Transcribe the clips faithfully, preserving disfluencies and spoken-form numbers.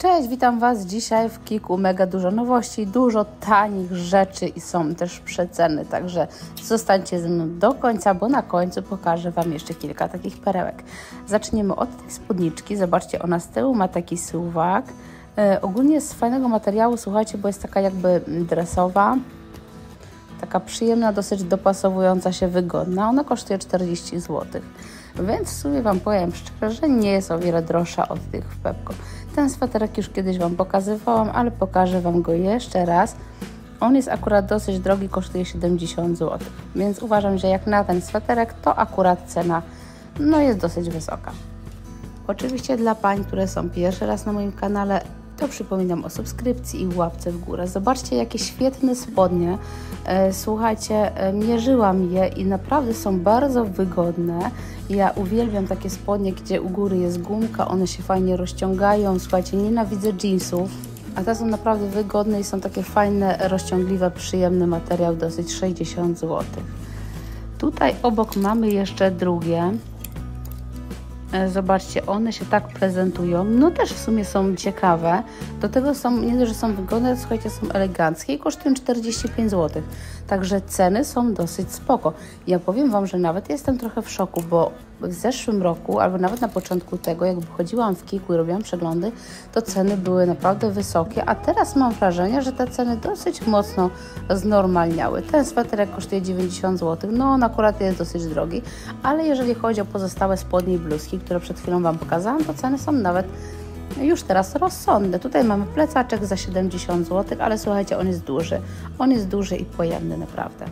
Cześć, witam Was dzisiaj w Kiku. Mega dużo nowości, dużo tanich rzeczy i są też przeceny, także zostańcie ze mną do końca, bo na końcu pokażę Wam jeszcze kilka takich perełek. Zaczniemy od tej spódniczki. Zobaczcie, ona z tyłu ma taki suwak. E, ogólnie jest z fajnego materiału, słuchajcie, bo jest taka jakby dresowa. Taka przyjemna, dosyć dopasowująca się, wygodna. Ona kosztuje czterdzieści złotych. Więc w sumie Wam powiem szczerze, że nie jest o wiele droższa od tych w Pepco. Ten sweterek już kiedyś Wam pokazywałam, ale pokażę Wam go jeszcze raz. On jest akurat dosyć drogi, kosztuje siedemdziesiąt złotych. Więc uważam, że jak na ten sweterek, to akurat cena no, jest dosyć wysoka. Oczywiście dla pań, które są pierwszy raz na moim kanale, to przypominam o subskrypcji i łapce w górę. Zobaczcie, jakie świetne spodnie. Słuchajcie, mierzyłam je i naprawdę są bardzo wygodne. Ja uwielbiam takie spodnie, gdzie u góry jest gumka, one się fajnie rozciągają. Słuchajcie, nienawidzę jeansów, a te są naprawdę wygodne i są takie fajne, rozciągliwe, przyjemny materiał, dosyć sześćdziesiąt złotych. Tutaj obok mamy jeszcze drugie. Zobaczcie, one się tak prezentują, no też w sumie są ciekawe, do tego są, nie dość, że są wygodne, słuchajcie, są eleganckie i kosztują czterdzieści pięć złotych, także ceny są dosyć spoko. Ja powiem Wam, że nawet jestem trochę w szoku, bo w zeszłym roku, albo nawet na początku tego, jak chodziłam w Kiku i robiłam przeglądy, to ceny były naprawdę wysokie, a teraz mam wrażenie, że te ceny dosyć mocno znormalniały. Ten sweterek kosztuje dziewięćdziesiąt złotych, no on akurat jest dosyć drogi, ale jeżeli chodzi o pozostałe spodnie i bluzki, które przed chwilą Wam pokazałam, to ceny są nawet już teraz rozsądne. Tutaj mamy plecaczek za siedemdziesiąt złotych, ale słuchajcie, on jest duży. On jest duży i pojemny naprawdę.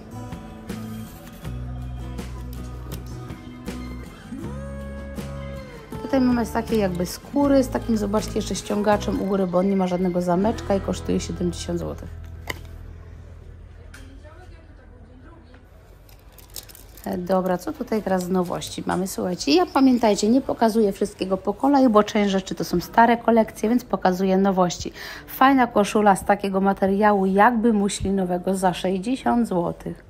Tutaj mamy z takiej jakby skóry, z takim, zobaczcie, jeszcze ściągaczem u góry, bo on nie ma żadnego zameczka i kosztuje siedemdziesiąt złotych. Dobra, co tutaj teraz z nowości mamy? Słuchajcie, ja pamiętajcie, nie pokazuję wszystkiego po kolei, bo część rzeczy to są stare kolekcje, więc pokazuję nowości. Fajna koszula z takiego materiału jakby muślinowego za sześćdziesiąt złotych.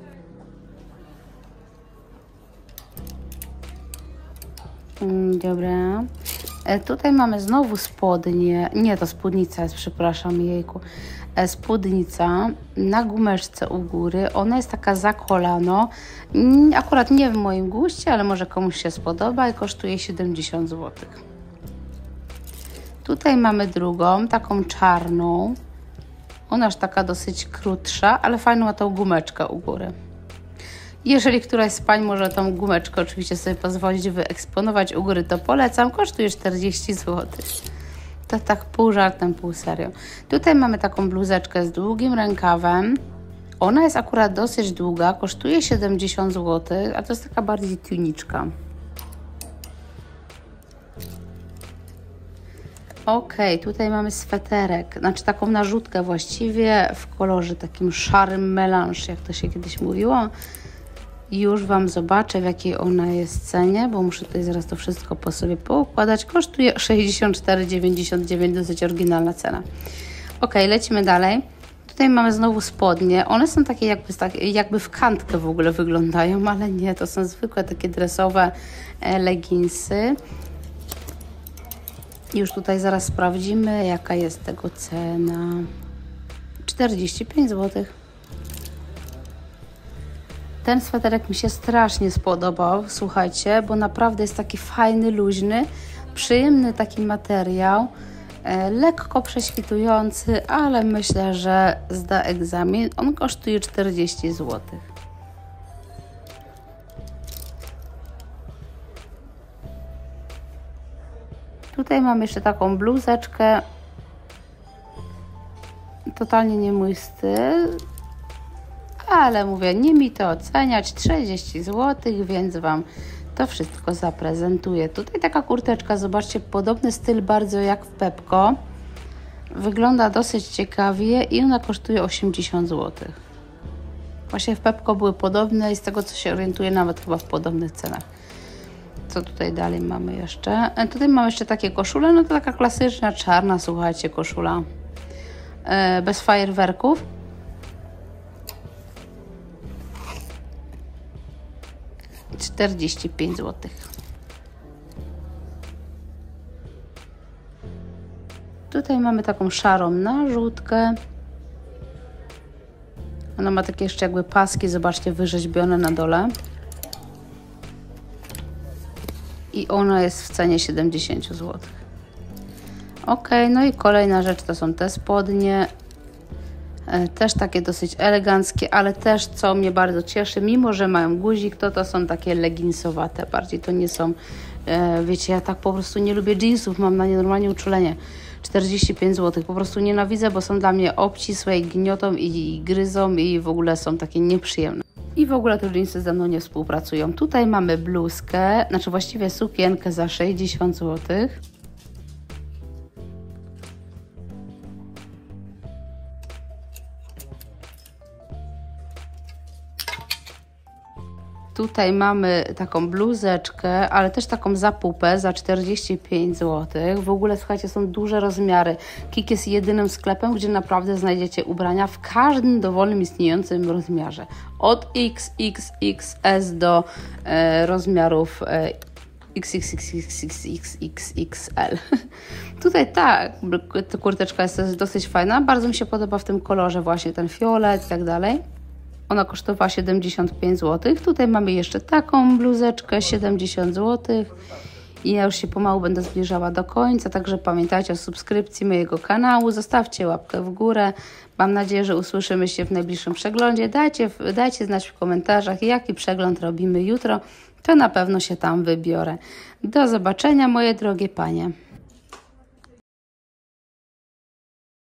Dobra. E, tutaj mamy znowu spodnie. Nie, to spódnica jest, przepraszam, jejku. E, spódnica na gumeczce u góry. Ona jest taka za kolano. Akurat nie w moim guście, ale może komuś się spodoba i kosztuje siedemdziesiąt złotych. Tutaj mamy drugą, taką czarną. Ona już taka dosyć krótsza, ale fajną ma tą gumeczkę u góry. Jeżeli któraś z pań może tą gumeczkę oczywiście sobie pozwolić wyeksponować u góry, to polecam. Kosztuje czterdzieści złotych. To tak pół żartem, pół serio. Tutaj mamy taką bluzeczkę z długim rękawem. Ona jest akurat dosyć długa, kosztuje siedemdziesiąt złotych, a to jest taka bardziej tuniczka. Ok, tutaj mamy sweterek, znaczy taką narzutkę właściwie w kolorze takim szarym melanż, jak to się kiedyś mówiło. Już Wam zobaczę, w jakiej ona jest cenie, bo muszę tutaj zaraz to wszystko po sobie poukładać. Kosztuje sześćdziesiąt cztery dziewięćdziesiąt dziewięć, dosyć oryginalna cena. Ok, lecimy dalej. Tutaj mamy znowu spodnie. One są takie jakby, jakby w kantkę w ogóle wyglądają, ale nie, to są zwykłe takie dresowe leginsy. Już tutaj zaraz sprawdzimy, jaka jest tego cena. czterdzieści pięć złotych. Ten sweterek mi się strasznie spodobał, słuchajcie, bo naprawdę jest taki fajny, luźny, przyjemny taki materiał, e, lekko prześwitujący, ale myślę, że zda egzamin. On kosztuje czterdzieści złotych. Tutaj mam jeszcze taką bluzeczkę, totalnie nie mój styl. Ale mówię, nie mi to oceniać, trzydzieści złotych, więc Wam to wszystko zaprezentuję. Tutaj taka kurteczka, zobaczcie, podobny styl bardzo jak w Pepco. Wygląda dosyć ciekawie i ona kosztuje osiemdziesiąt złotych. Właśnie w Pepco były podobne i z tego co się orientuję, nawet chyba w podobnych cenach. Co tutaj dalej mamy jeszcze? Tutaj mamy jeszcze takie koszule, no to taka klasyczna, czarna, słuchajcie, koszula. Yy, bez fajerwerków. czterdzieści pięć złotych. Tutaj mamy taką szarą narzutkę. Ona ma takie jeszcze jakby paski, zobaczcie, wyrzeźbione na dole. I ona jest w cenie siedemdziesiąt złotych. Ok, no i kolejna rzecz to są te spodnie. Też takie dosyć eleganckie, ale też co mnie bardzo cieszy, mimo że mają guzik, to to są takie leginsowate bardziej. To nie są, wiecie, ja tak po prostu nie lubię jeansów, mam na nie normalnie uczulenie. czterdzieści pięć złotych. Po prostu nienawidzę, bo są dla mnie obcisłe i gniotą i gryzą i w ogóle są takie nieprzyjemne. I w ogóle te jeansy ze mną nie współpracują. Tutaj mamy bluzkę, znaczy właściwie sukienkę za sześćdziesiąt złotych. Tutaj mamy taką bluzeczkę, ale też taką zapupę za czterdzieści pięć złotych. W ogóle, słuchajcie, są duże rozmiary. Kik jest jedynym sklepem, gdzie naprawdę znajdziecie ubrania w każdym dowolnym istniejącym rozmiarze. Od X X X S do e, rozmiarów e, X X X X X X X L. Tutaj tak, ta kurteczka jest dosyć fajna. Bardzo mi się podoba w tym kolorze właśnie ten fiolet i tak dalej. Ona kosztowała siedemdziesiąt pięć złotych. Tutaj mamy jeszcze taką bluzeczkę, siedemdziesiąt złotych. I ja już się pomału będę zbliżała do końca, także pamiętajcie o subskrypcji mojego kanału. Zostawcie łapkę w górę. Mam nadzieję, że usłyszymy się w najbliższym przeglądzie. Dajcie, dajcie znać w komentarzach, jaki przegląd robimy jutro. To na pewno się tam wybiorę. Do zobaczenia, moje drogie panie.